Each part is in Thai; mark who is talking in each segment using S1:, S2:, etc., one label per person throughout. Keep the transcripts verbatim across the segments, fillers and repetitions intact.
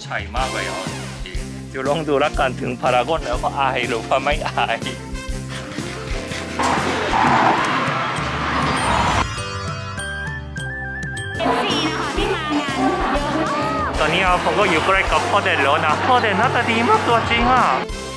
S1: ชัยมากเลยอ่ะจริงเดี๋ยวลองดูละกันถึงพารากอนแล้วก็อายหรือว่าไม่อายตอนนี้ผมก็อยู่ใกล้กับพ่อเด่นแล้วนะพ่อเด่นหน้าตาดีมากตัวจริงอ่ะ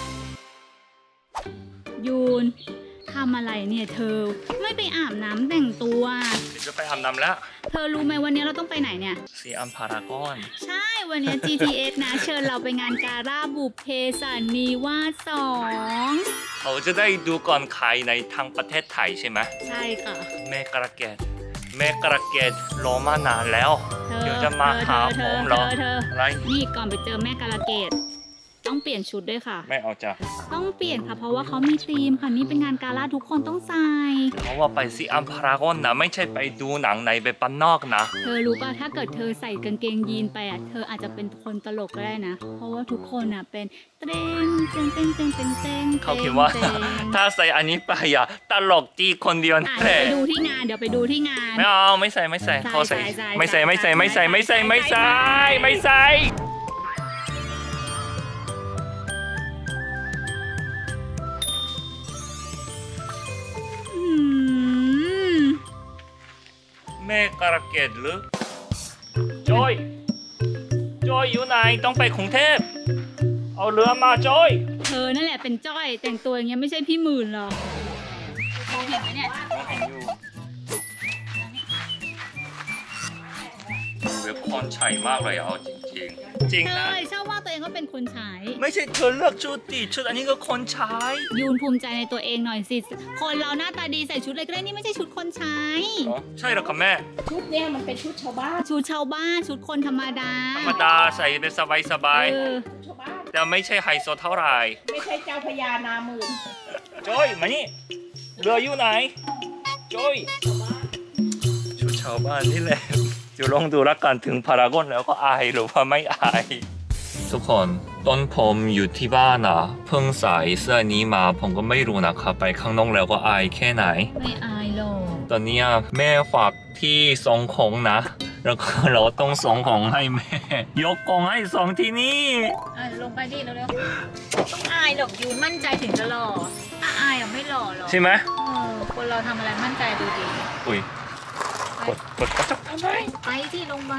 S2: ยูนทำอะไรเนี่ยเธอไม่ไปอาบน้ำแต่งตัว
S1: จะไปอาบน้ำแล้ว
S2: เธอรู้ไหมวันนี้เราต้องไปไหนเนี่ย
S1: ซีอัมพารากอน
S2: ใช่วันนี้ จี ที เอส นะเชิญเราไปงานการ่าบุพเพสันนิวาสสอง
S1: เขาจะได้ดูก่อนใครในทางประเทศไทยใช่ไหม
S2: ใช่ค่ะ
S1: แม่กระเกดแม่กระเกดรอมานานแล้วเดี๋ยวจะมาหาผมเหรออะไร
S2: นี่ก่อนไปเจอแม่กระเกดต้องเปลี่ยนชุดด้วยค่ะ
S1: ไม่เอาจ้ะ
S2: ต้องเปลี่ยนค่ะเพราะว่าเขามีธีมค่ะนี่เป็นงานกาล่าทุกคนต้องใส่
S1: เพราะว่าไปซีอัมพารากอนนะไม่ใช่ไปดูหนังในไปปั้นนอกนะ
S2: เธอรู้ป่ะถ้าเกิดเธอใส่กางเกงยีนไปอ่ะเธออาจจะเป็นคนตลกก็ได้นะเพราะว่าทุกคนอ่ะเป็นเต้งเต้งเต้งเต้งเต้งเต้ง
S1: เขาคิดว่าถ้าใส่อันนี้ไปอ่ะตลกจีคนเดียว
S2: เดี๋ยวไปดูที่งานเดี๋ยวไปดูที่งาน
S1: ไม่เอาไม่ใส่ไม่ใส่เขาใส่ไม่ใส่ไม่ใส่ไม่ใส่ไม่ใส่ไม่ใส่ไม่ใส่แม่กระเกดหรือจอยจอยอยู่ไหนต้องไปกรุงเทพเอาเรือมาจอย
S2: เธอนั่นแหละเป็นจ้อยแต่งตัวอย่างเงี้ยไม่ใช่พี่หมื่นหรอกมองเห็นไหมเนี่ยมองเห็นอยู่
S1: เว็บคอนชัยมากเลยเอาจริงๆจริงนะ
S2: ใช่ชอบว่าตัวเองก็เป็นคนใช้
S1: ไม่ใช่เธอเลือกชุดดิชุดอันนี้ก็คนใช้
S2: ยูนภูมิใจในตัวเองหน่อยสิคนเราหน้าตาดีใส่ชุดอะไรก็ได้นี่ไม่ใช่ชุดคนใช้
S1: ใช่หรอคะแม่
S3: ชุดเนี้ยมันเป็นชุดชาวบ้าน
S2: ชุดชาวบ้านชุดคนธรรมดา
S1: ธรรมดาใส่เป็นสบายสบายแต่ไม่ใช่ไฮโซเท่าไหร่
S3: ไม่ใช่เจ้าพญานาหมื่น
S1: จอยมานี่เรืออยู่ไหนจอยชุดชาวบ้านนี่แหละเดี๋ยวลองดูละกันถึงพารากอนแล้วก็อายหรือว่าไม่อายทุกคนต้นผมอยู่ที่บ้านอ่ะเพิ่งใส่เสื้อนี้มาผมก็ไม่รู้นะครับไปข้างนอกแล้วก็อายแค่ไหน
S2: ไม่อายหรอก
S1: ตอนนี้แม่ฝากที่ส่งของนะแล้วก็เราต้องส่งของให้แม่ยกกล่องให้ส่งที่นี่
S2: ลงไปดิเร็วๆต้องอายหรอกยูนมั่นใจถึงจะหล่อถ้าอายอ่ะไม่หล่อหรอก
S1: ใช่ไหม
S2: คนเราทำอะไรมั่นใจดูดี
S1: อุ้ยกดกดกระจกทำไม
S2: ไปที่ลงไป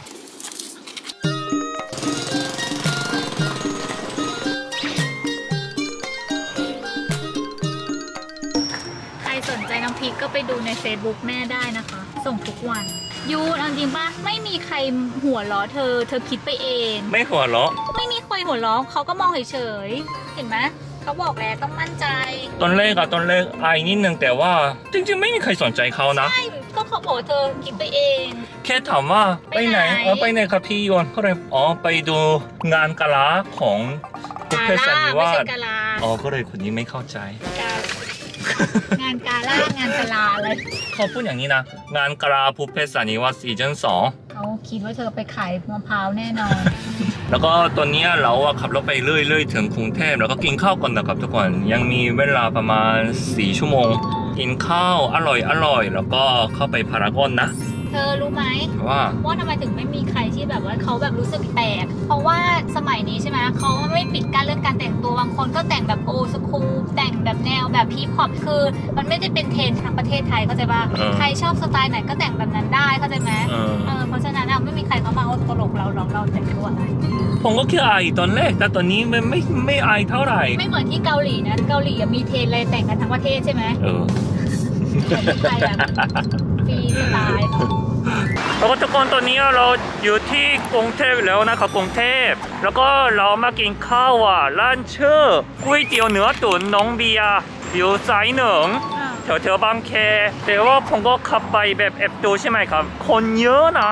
S2: ใครสนใจน้ำพริกก็ไปดูใน เฟซบุ๊ก แม่ได้นะคะส่งทุกวันยูนเอาจริงป่ะไม่มีใครหัวล้อเธอเธอคิดไปเอง
S1: ไม่หัวล้อ
S2: ไม่มีใครหัวล้อเขาก็มองเฉยๆเห็นไหมเขาบอกแล้วต้องมั่นใจ
S1: ตอนแรกอะตอนแรกอายนิดนึงแต่ว่าจริงๆไม่มีใครสนใจเขานะ
S2: ใช่ก็เขาบอกเธอคิดไปเอง
S1: แค่ถามว่าไปไหนเออไปไหนครับพี่ยนก็เลยอ๋อไปดูงานกะลาของ
S2: บุพเพสันนิวาส
S1: อ๋อก็เลยคนนี้ไม่เข้าใจ
S2: งานกาล่างานกะลาเลย
S1: เขาพูดอย่างนี้นะงานกะลาบุพเพสันนิวาสซีซั่นสอง
S2: เขาคิดว่าเธอไปขายมะพร้าวแน่นอน
S1: แล้วก็ตอนนี้เราขับรถไปเรื่อยๆถึงกรุงเทพแล้วก็กินข้าวก่อนนะครับทุกคนยังมีเวลาประมาณสี่ชั่วโมงกินข้าวอร่อยอร่อยแล้วก็เข้าไปพารากอนนะ
S2: เธอรู้ไหม
S1: ว่า
S2: ว่าทำไมถึงไม่มีใครที่แบบว่าเขาแบบรู้สึกแปลกเพราะว่าสมัยนี้ใช่ไหมเขาไม่ปิดการเรื่องการแต่งตัวบางคนก็แต่งแบบโอสคูลแต่งแบบแนวแบบฮิปฮอปคือมันไม่ได้เป็นเทรนด์ทางประเทศไทยเข้าใจป่ะใครชอบสไตล์ไหนก็แต่งแบบนั้นได้เข้าใจไหมเออเพราะฉะนั้นไม่มีใครเขามาเอาตลกเราหรอกเราแต่งตัวอะไร
S1: ผมก็แค่อายตอนแรกแต่ตอนนี้ไม่ไม่ไม่อายเท่าไหร่
S2: ไม่เหมือนที่เกาหลีนะเกาหลีมีเทรนด์อะไรแต่งกันทั้งประเทศใช่ไหม
S1: เออ
S2: ไทยแบบฟรีสไตล์
S1: แล้วก็ทุกคนตอนนี้เราอยู่ที่กรุงเทพแล้วนะครับกรุงเทพแล้วก็เรามากินข้าวอ่ะร้านชื่อก๋วยเตี๋ยวเนื้อตุ๋นน้องเบียร์อยู่สายหนึ่งแถวแถวบางแคแต่ว่าผมก็ขับไปแบบแอบดูใช่ไหมครับคนเยอะนะ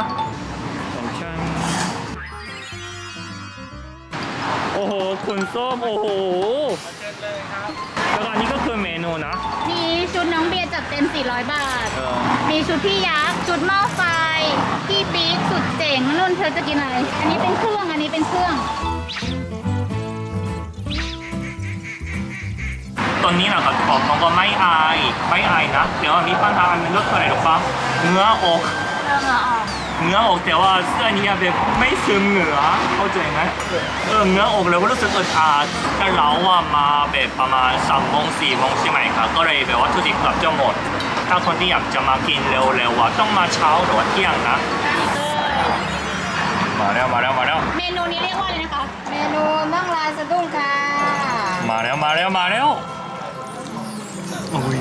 S1: โอ้โหคุณส้มโอ้โหแล้วอันนี้ก็คือเมนูนะ
S2: มีชุดน้องเบียร์จัดเต็มสี่ร้อยบาทมีชุดพี่ยักษ์ชุดหม้อไฟพี่ปิ๊กสุดเจ๋งนุ่นเธอจะกินอะไรอันนี้เป็นเครื่องอันนี้เป็นเครื่อง
S1: ตอนนี้นะครับผมผมก็ไม่อายไม่อายนะเดี๋ยวมีปัญหาอันนึงก็คืออะไรหรือเปล่าเนื้ออก
S2: เนื้ออก
S1: เนื้ออกแต่ว่าเสื้อนี้แบบไม่ซึมเหงื่อเข้าใจไหมเออเนื้ออกเราก็รู้สึกอึดอัดแต่เราว่ามาแบบประมาณสามโมงสี่โมงใช่ไหมครับก็เลยแบบว่าทุกทีเกือบจะหมดถ้าคนที่อยากจะมากินเร็วๆว่าต้องมาเช้าหรือว่าเที่ยงนะมาแล้วมาแล้วมาแล้ว
S2: เมนูนี้เรียกว่าอะไรนะคะ
S4: เมนูน่องลายสะดุ้งค่ะ
S1: มาแล้วมาแล้วมาแล้วโอ้ย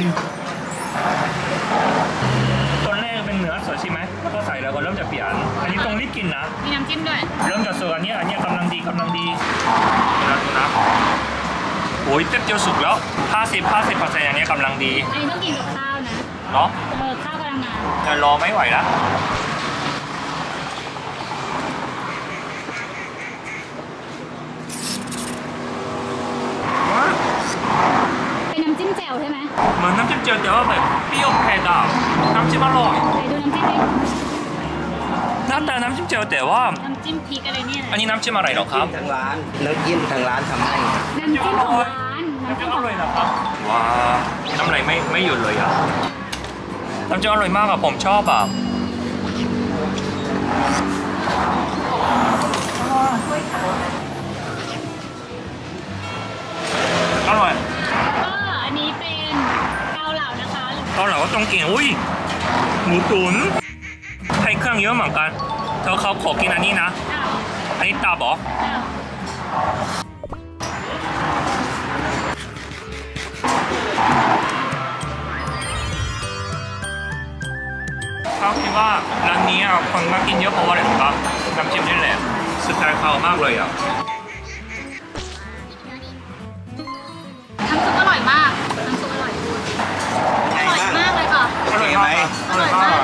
S1: ตอนแรกเป็นเนื้อสดใช่ไหมแล้วก็ใส่แล้วก็เริ่มจะเปลี่ยนอันนี้ต้องรีบกินนะ
S2: มีน้ำจิ้มด้วย
S1: เริ่มจากส่วนอันนี้อันนี้กำลังดีกำลังดีนะดูนะโอ้ยเต็มเดียวสุกแล้วห้าสิบห้าสิบเปอร์เซ็นต์อย่างนี้กำลังดี
S2: อันนี้ต้องกินกับข้าวนะ
S1: เนาะ
S2: เออข้าวกำลังมา
S1: จะรอไม่ไหวแล้ว
S2: เป็นน้ำจิ้มแจ่วใช่ไหม
S1: เหมือนน้ำจิ้มเจียวแต่ว่าแบบเปรี้ยวเผ็ดอ่ะน้ำจิ้มอร่อย
S2: ไหนดูน้ำจิ้มดิ
S1: หน้าตาน้ำจิ้มเจียวแต่ว่า
S2: น้ำจิ้มพริกอะไรเนี่ย
S1: อันนี้น้ำจิ้มอะไรเหรอครับ
S5: ทางร้านเนื้อจิ้มทางร้านทำให้
S2: น้ำจิ้มของร้าน
S1: น้ำจิ้มอร่อยนะครับว้าน้ำไหลไม่ไม่หยุดเลยอ่ะน้ำจิ้มอร่อยมากอ่ะผมชอบอ่ะอร่อย
S2: ก็อันนี้เป็นเกาเหลานะคะ
S1: เกาเหลาก็ต้องกินอุ้ยหมูตุ๋นให้เครื่องเยอะเหมือนกันเธอเขาขอกินอันนี้นะ
S2: อ้าว
S1: อันนี้ตาบอ
S2: อ้าว
S1: เขาคิดว่าร้านนี้อ่ะคนมากินเยอะเพราะว่าอะไรครับน้ำจิ้มนี่แหละสไตล์เขามากเลยอ่ะ
S2: น้ำซุปอร่อยมาก น้ำซุปอร่อยอร่อยมากเลยค่ะ
S1: อร่อยมากอร่อยมาก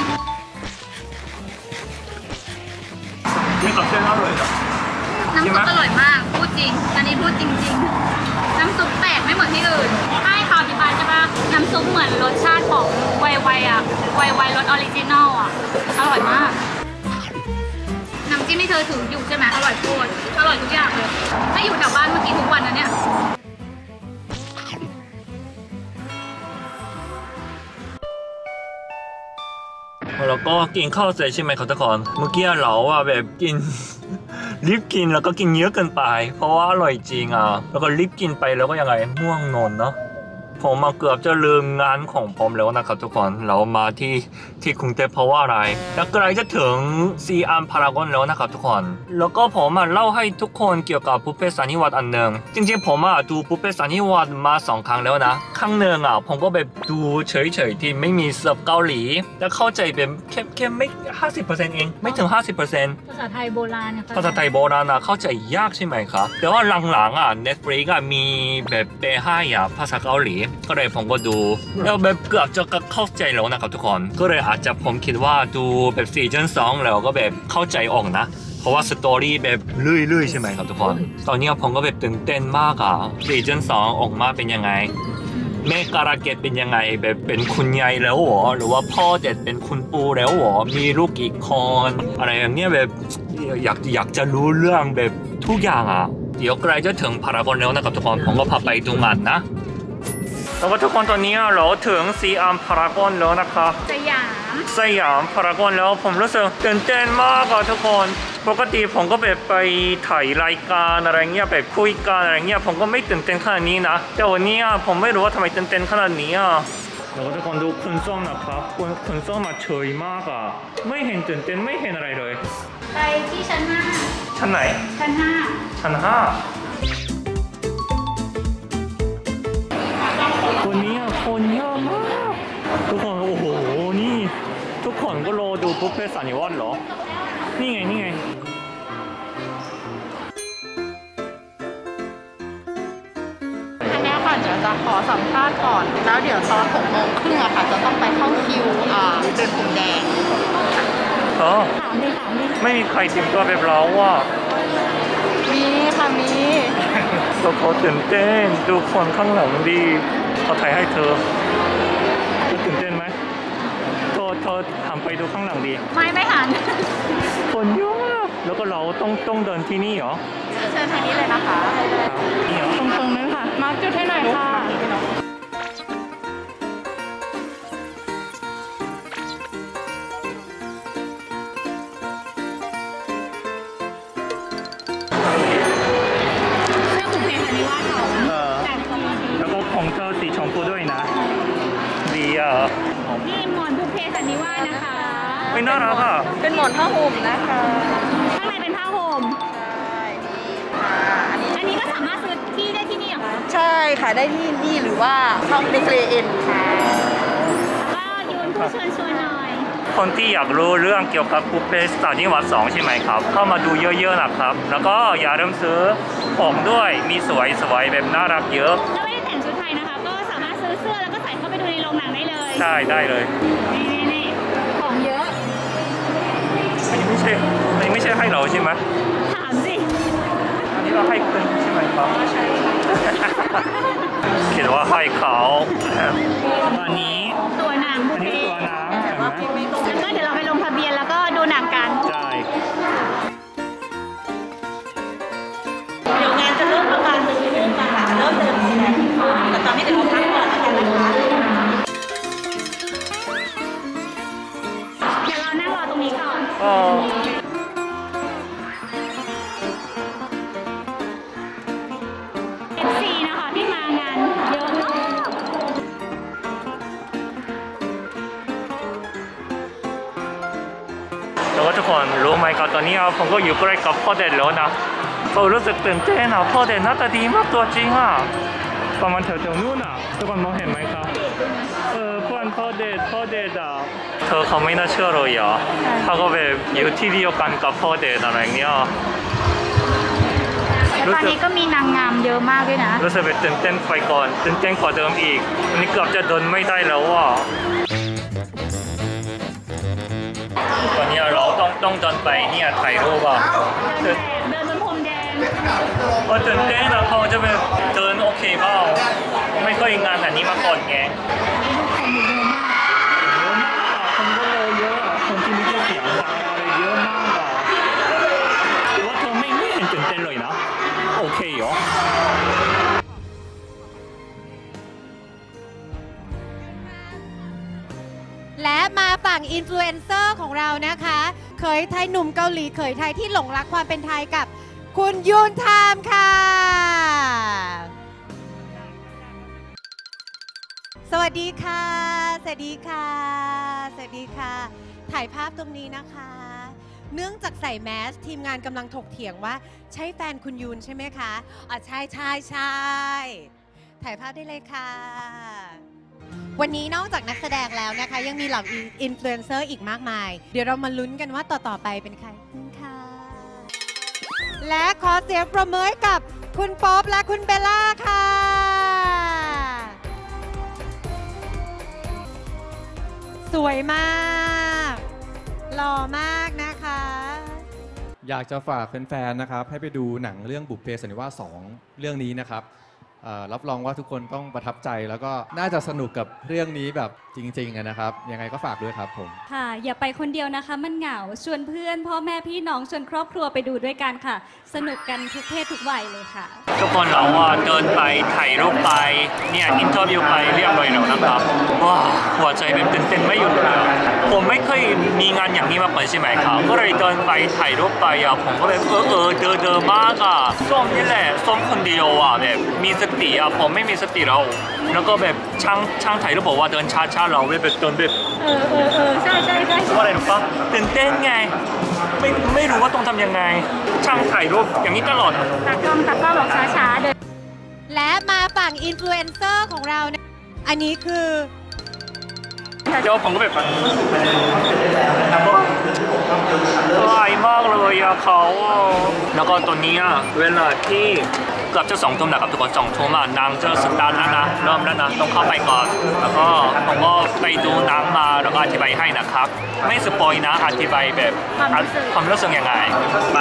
S1: นี่กับเส้นอร่อยอ่ะ
S2: น้ำซุปอร่อยมาก พูดจริง อันนี้พูดจริง ๆ น้ำซุปแปลกไม่เหมือนที่อื่นให้เขาอธิบายใช่ปะน้ำซุปเหมือนรสชาติของไวไวอ่ะไวไวรสออริจินอลอ่ะ อร่อยมาก น้ำจิ้มที่เธอถืออยู่ใช่ไหมอร่อยโคตรอร่อยทุกอย่างเลย ถ้าอยู่แถวบ้านเมื่อกี้ทุกวันนะเนี่ย
S1: แล้วก็กินข้าวเสร็จใช่ไหมครับทุกคนเมื่อกี้เราอ่ะแบบกิน รีบกินแล้วก็กินเยอะเกินไปเพราะว่าอร่อยจริงอ่ะแล้วก็รีบกินไปแล้วก็ยังไงง่วงนอนเนาะผมมาเกือบจะลืมงานของผมแล้วนะครับทุกคนเรามาที่ที่กรุงเทพเพราะว่าอะไรแล้วใกล้จะถึงซีอัมพารากอนแล้วนะครับทุกคนแล้วก็ผมมาเล่าให้ทุกคนเกี่ยวกับบุฟเฟ่ต์สันนิวัตอันหนึ่งจริงๆผมอ่ะดูบุฟเฟ่ต์สันนิวัตมาสองครั้งแล้วนะครั้งหนึ่งอ่ะผมก็แบบดูเฉยๆที่ไม่มีเสิร์ฟเกาหลีแล้วเข้าใจเป็นแค่แค่ไม่ห้าสิบเปอร์เซ็นต์เองไม่ถึงห้าสิบเปอร์เซ็นต์
S2: ภาษาไทยโบราณเนี่ย
S1: ภาษาไทยโบราณอ่ะเข้าใจยากใช่ไหมครับแต่ว่าหลังๆอ่ะ Netflix อ่ะมีแบบแปลให้อ่ะภาษาเกาหลีก็เลยผมก็ดูแล้วแบบเกือบจะเข้าใจแล้วนะครับทุกคนก็เลยอาจจะผมคิดว่าดูแบบซีซั่นสองแล้วก็แบบเข้าใจออกนะเพราะว่าสตอรี่แบบเรื่อยๆใช่ไหมครับทุกคนตอนนี้ผมก็แบบตื่นเต้นมากอ่ะซีซั่นสองออกมาเป็นยังไงแม่การาเกตเป็นยังไงแบบเป็นคุณยายแล้วหรอหรือว่าพ่อเด็ดเป็นคุณปู่แล้วหรอมีลูกกี่คนอะไรอย่างเงี้ยแบบอยากอยากจะรู้เรื่องแบบทุกอย่างอ่ะเดี๋ยวใกล้จะถึงพารากอนแล้วนะครับทุกคนผมก็พาไปดูงานนะแล้วก็ทุกคนตอนนี้เราถึงซีอัมพารากอนแล้วนะครับ
S2: สยาม
S1: สยามพารากอนแล้วผมรู้สึกตื่นเต้นมากอ่ะทุกคนปกติผมก็แบบไปถ่ายรายการอะไรเงี้ยแบบคุยกันอะไรเงี้ยผมก็ไม่ตื่นเต้นขนาดนี้นะแต่วันนี้อ่ะผมไม่รู้ว่าทำไมตื่นเต้นขนาดนี้อ่ะแล้วก็ทุกคนดูคุณส้มนะครับคุณคุณส้มมาเฉยมากอ่ะไม่เห็นตื่นเต้นไม่เห็นอะไรเลย
S2: ไปที่ชั้นห้า
S1: ชั้นไหน
S2: ชั้นห้า
S1: ชั้นห้าวันนี้อ่ะคนเยอะมากทุกคนโอ้โหนี่ทุกคนก็รอดูบุฟเฟ่ต์สันนิวัตเหรอนี่ไงนี่ไง
S4: อันนี้ค่ะเดี๋ยวจะขอสัมภาษณ์ก่อน แล้วเดี๋ยวตอนหกโมงครึ่งอะค่ะจะต้องไปเข้าคิวอ่าเป็นผมแดง
S1: อ๋อ
S2: ถามดิถามดิ
S1: ไม่มีใครเตรียมตัวแบบเราว่ะ
S4: มีค่ะมี
S1: เราขอตื่นเต้นดูคนข้างหลังดีเขาถ่ายให้เธอเธอตื่นเต้นไหมเธอเธอหันไปดูข้างหลังดี
S2: ไม่ไม่หัน
S1: คนเยอะมากแล้วก็เราต้องต้องเดินที่นี่เหรอ
S4: เชิญทางนี้เลยนะคะ
S1: นี่เหรอ
S4: ตรงๆนั้นค่ะ มาร์คจุดให้หน่อยค่ะ
S1: อ
S2: พี่หมอนบุพเพสันนิวาสนะคะ
S1: ไม่น่ารักอ่ะ
S4: เป็นหมอนผ้าห่มนะคะ
S2: ข้างในเป็นผ้าห่ม
S4: ใช่ค่ะอันนี้
S2: อันนี้ก็สามารถซื้อที่ได้ที่นี่เหรอคะ
S4: ใช่ค่ะได้ที่นี่หรือว่าช่องดิสเลย์เอ็นค่ะ
S2: ก็ยูนผู้เชิญชวนหน่อย
S1: คนที่อยากรู้เรื่องเกี่ยวกับบุพเพสันนิวาสสองใช่ไหมครับ เข้ามาดูเยอะๆนะครับ แล้วก็อย่าลืมซื้อของด้วยมีสวยๆแบบน่ารักเยอะ
S2: แล้วไม่ได้แต่งชุดไทยนะคะ ก็สามารถซื้อเสื้อแล้วก็ใส่เข้าไปดูในโรงหนังได้เลย
S1: ใช่ได้เลย
S2: นี่นี่นี่ของเยอะ
S1: อันนี้ไม่ใช่อันนี้ไม่ใช่ให้เราใช่ไหม
S2: ถามสิ
S1: อันนี้เราให้คุณใช่ไหมครับใช่คิดว่าให้เขาอันนี้
S2: ตัวหนังบุ
S1: อั
S2: พ
S1: น
S2: เพ
S1: นี้ตัวน้ำเห็นไหม
S2: แล้วก็เดี๋ยวเราไปลงทะเบียนแล้วก็ดูหนังกัน
S1: ใช่
S4: เดี๋ยวงานจะเริ่มประมาณเดือนนี้ค่ะเริ่มเดินแต่ตอนนี้เดี๋ยวเราพักก่อนนะคะ
S2: เดี๋ยวเรานั่งรอตรงนี้ก่อน
S1: ก็
S2: เอฟ ซี นะคะที่มางานเยอะมาก
S1: แต่ว่าทุกคนรู้ไหมครับตอนนี้ผมก็อยู่ใกล้กับพ่อเด่นแล้วนะผมรู้สึกตื่นเต้นอ่ะพ่อเด่นหน้าตาดีมากตัวจริงอ่ะประมาณแถวๆนู้นอ่ะทุกคนมองเห็นไหมครับเออเพื่อนพ่อเด่นพ่อเด่นอ่ะเธอเขาไม่น่าเชื่อเลยอ่ะเขาก็แบบอยู่ที่เดียวกันกับพ่อเด่นอะไรเงี้ย
S2: แล้วตอนนี้ก็มีนางงามเยอะมากด้วยนะ
S1: รู้สึกแบบตื่นเต้นไปก่อนตื่นเต้นกว่าเดิมอีกอันนี้เกือบจะเดินไม่ได้แล้วอ่ะตอนนี้เราต้องต้องเดินไปเนี่ยถ่ายรูปอ่ะ
S2: เดินแบบเดินบนพรมแดง
S1: พอตื่นเต้นอะเขาจะแบบเดินโอเคเปล่าไม่เคยงานแบบนี้มาก่อนไงเยอะมากอะคนก็เลยเยอะอะคนที่มีชื่อเสียงดังอะไรเยอะมากอะแต่ว่าเธอไม่ไม่เห็นตื่นเต้นเลยนะโอเคเหรอ
S6: และมาฝั่งอินฟลูเอนเซอร์ของเรานะคะเขยไทยหนุ่มเกาหลีเขยไทยที่หลงรักความเป็นไทยกับคุณยูนไทม์ค่ะ สวัสดีค่ะ สวัสดีค่ะ สวัสดีค่ะ ถ่ายภาพตรงนี้นะคะ เนื่องจากใส่แมสทีมงานกำลังถกเถียงว่าใช่แฟนคุณยูนใช่ไหมคะอ๋อใช่ใช่ใช่ถ่ายภาพได้เลยค่ะ วันนี้นอกจากนักแสดงแล้วนะคะยังมีเหล่าอินฟลูเอนเซอร์อีกมากมาย เดี๋ยวเรามาลุ้นกันว่าต่อ ๆ ไปเป็นใครค่ะ และขอเสียงปรบมือให้กับคุณป๊อปและคุณเบลล่าค่ะ สวยมากหล่อมากนะคะ
S7: อยากจะฝากแฟนๆ นะครับให้ไปดูหนังเรื่องบุพเพสันนิวาสสองเรื่องนี้นะครับรับรองว่าทุกคนต้องประทับใจแล้วก็น่าจะสนุกกับเรื่องนี้แบบจริงๆนะครับยังไงก็ฝากด้วยครับผม
S8: ค่ะอย่าไปคนเดียวนะคะมันเหงาชวนเพื่อนพ่อแม่พี่น้องชวนครอบครัวไปดูด้วยกันค่ะสนุกกันทุกเพศทุกวัยเลยค่ะ
S1: ทุกคนเราว่าเดินไปถ่ายรูปไปเนี่ยอินเทอร์วิวไปเรียบร้อยแล้วนะครับว้าหัวใจแบบตื่นเต้นไม่หยุดเลยผมไม่เคยมีงานอย่างนี้มาก่อนใช่ไหมครับก็เลยเดินไปถ่ายรูปไปอ่ะผมก็แบบเออเออเดินเดินมากอ่ะส้มนี่แหละส้มคนเดียวอ่ะแบบมีสติอ่ะผมไม่มีสติเราแล้วก็แบบช่างช่างถ่ายรูปบอกว่าเดินช้าๆเราแบบเดินแบบ
S2: เออเออเออใช่ใช่ใช่
S1: ว่าอะไรหรือเปล่าตื่นเต้นไงไม่ไม่รู้ว่าต้องทำยังไงช่างถ่ายรูปอย่างนี้ตลอด
S2: ตากล้องตากล้องบอกช้าๆเดิน
S6: และมาฝั่งอินฟลูเอนเซอร์ของเราเนี่ยอันนี้คือ
S1: เดี๋ยวผมก็แบบสวยมากเลยอะเขาแล้วก็ตัวนี้เวลาที่เกือบจะสองทุ่มนะครับทุกคนสองทุ่มอ่ะนางจะสตาร์ทแล้วนะเริ่มแล้วนะต้องเข้าไปก่อนแล้วก็ผมก็ไปดูนางมาแล้วก็อธิบายให้นะครับไม่สปอยนะอธิบายแบบความรู้สึกยังไงไป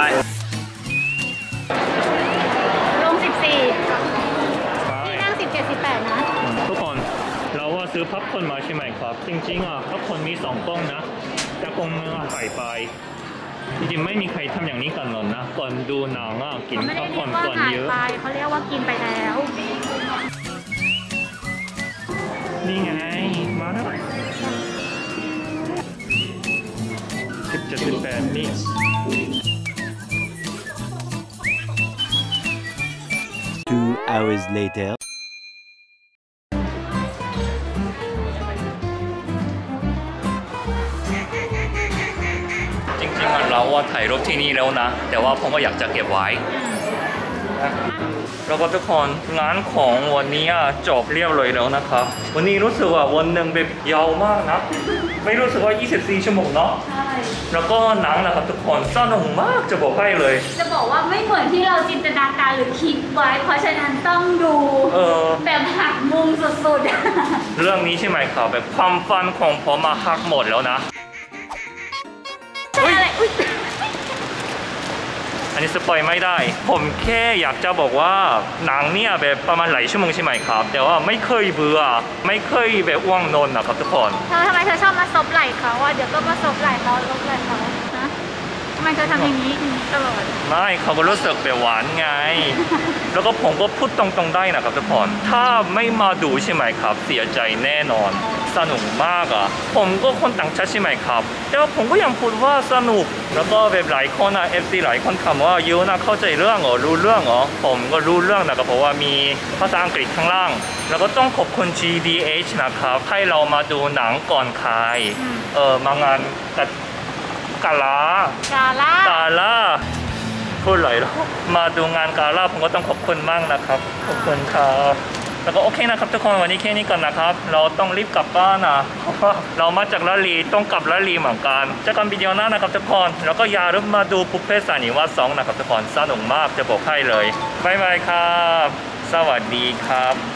S2: ลงสิบสี่ที่นั่งสิบเจ็ดสิบแปดนะ
S1: ทุกคนเราว่าซื้อพับคนมาใช่ไหมครับจริงๆอ่ะพับคนมีสองกล้องนะแต่กล้องนึงอ่ะหายไปจริงๆไม่มีใครทำอย่างนี้กันหรอกนะก่อนดูหนังอ่ะกินพับคนก่อนเยอะ
S2: เขาเรียกว่ากินไปแล้ว
S1: นี่ไงมาแล้วสิบเจ็ดสิบแปดนี่
S5: Two hours later
S1: รูปที่นี่แล้วนะ แต่ว่าผมก็อยากจะเก็บไว้นะแล้วก็ทุกคนงานของวันนี้จบเรียบร้อยแล้วนะครับ วันนี้รู้สึกว่าวันหนึ่งแบบยาวมากนะ ไม่รู้สึกว่า ยี่สิบสี่ ชั่วโมงเนาะ
S8: ใช่
S1: แล้วก็หนังนะครับทุกคนสนุกมากจะบอกให้เลย
S8: จะบอกว่าไม่เหมือนที่เราจินตนาการหรือคิดไว้ เพราะฉะนั้นต้องดู
S1: เออ
S8: แบบหักมุมสุดๆ
S1: เรื่องนี้ใช่ไหมครับแบบความฝันของผมมาหักหมดแล้วนะ
S8: ใช่อะไรอุ๊ย
S1: อันนี้สปอยไม่ได้ ผมแค่อยากจะบอกว่าหนังเนี่ยแบบประมาณหลายชั่วโมงใช่ไหมครับ แต่ว่าไม่เคยเบื่อ ไม่เคยแบบว่างนอนนะครับทุกคน
S2: เธอทำไมเธอชอบมาซบไหล่เขาอ่ะเดี๋ยวก็มาซบไหล่เขาซบไหล่เขาฮะทำไมเธอทำอย่างนี้ตลอด
S1: ไม่เขาก็รู้สึกแบบหวานไง แล้วก็ผมก็พูดตรงๆได้นะครับทุกคน ถ้าไม่มาดูใช่ไหมครับ เสียใจแน่นอน สนุกมากอ่ะ ผมก็คนต่างชาติใช่ไหมครับ แต่ว่าผมก็ยังพูดว่าสนุก แล้วก็แบบหลายคนอ่ะ เอฟ ซี หลายคนถามว่ายูนะเข้าใจเรื่องเหรอ รู้เรื่องเหรอ ผมก็รู้เรื่องนะครับเพราะว่ามีภาษาอังกฤษข้างล่าง แล้วก็ต้องขอบคุณ จี ดี เอช นะครับให้เรามาดูหนังก่อนใคร เออมางานกัดกาลา
S2: กาล่าก
S1: าล่าพูดเลยแล้วมาดูงานกาล่าผมก็ต้องขอบคุณมากนะครับขอบคุณครับแล้วก็โอเคนะครับทุกคนวันนี้แค่นี้ก่อนนะครับ เราต้องรีบกลับบ้านนะเพราะว่าเรามาจากลาลีต้องกลับลาลีเหมือนกันเจอกันวิดีโอหน้านะครับทุกคนแล้วก็อย่าลืมมาดูบุพเพสันนิวาสสองนะครับทุกคนสนุกมากจะบอกให้เลยบ๊ายบายครับสวัสดีครับ